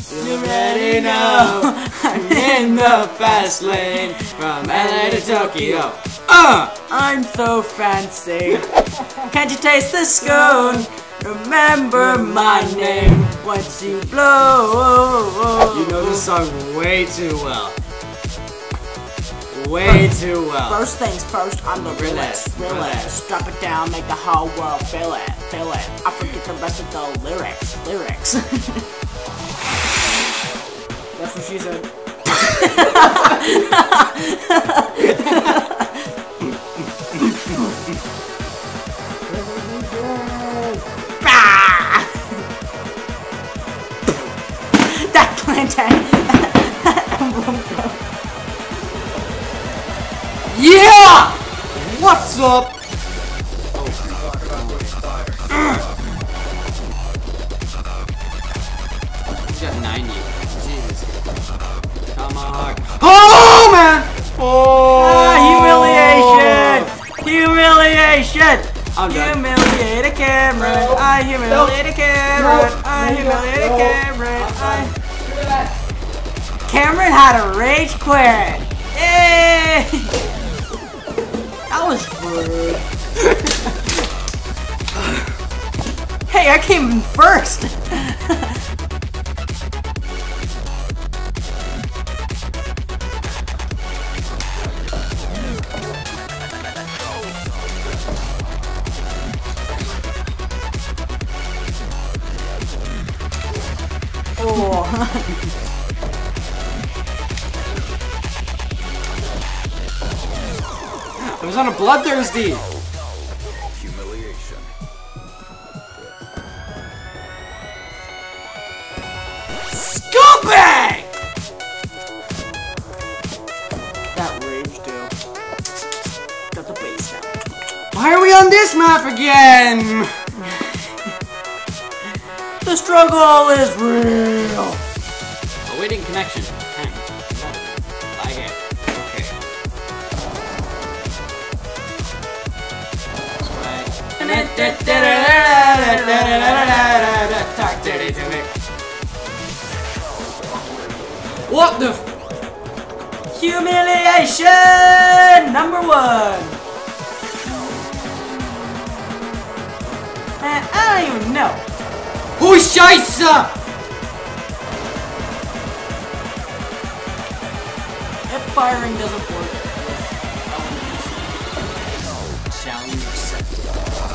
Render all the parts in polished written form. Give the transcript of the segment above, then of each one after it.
You already know I'm in the fast lane from LA to Tokyo. I'm so fancy. Can't you taste the scone? Remember my name once you blow. You know this song way too well. Way too well. First things first, I'm the realest. Drop it down, make the whole world feel it. I forget the rest of the lyrics. That's what she said. That plantain. Yeah! What's up? He's got 90. Jesus. Come on. Oh, man! Oh! Humiliation! I'm done. Humiliated Cameron. I humiliated Cameron. I humiliated Cameron. Cameron had a rage quit. Yay! That was rude. Hey, I came in first. Oh. I was on a bloodthirsty. Humiliation. Scumbag! That rage, dude. Got the bass down. Why are we on this map again? The struggle is real. Awaiting connection. Hang. Like it. Okay. Talk dirty to me. What the f— Humiliation number 1. Man, I don't even know. Who Scheiße? If firing doesn't work. Challenge accepted.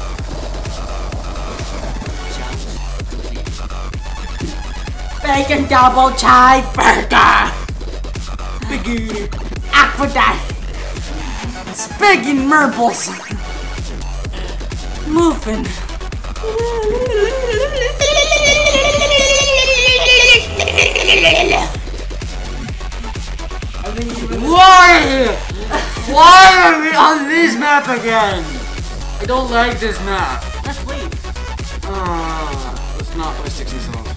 Challenge complete. Bacon double cheeseburger. Biggie. Aquadite. Spiggin' Merples. Moving. Why? Why are we on this map again? I don't like this map. Let's leave. Let's not play Sticks and Stones.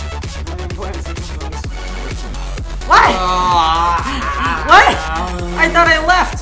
What? What? I thought I left.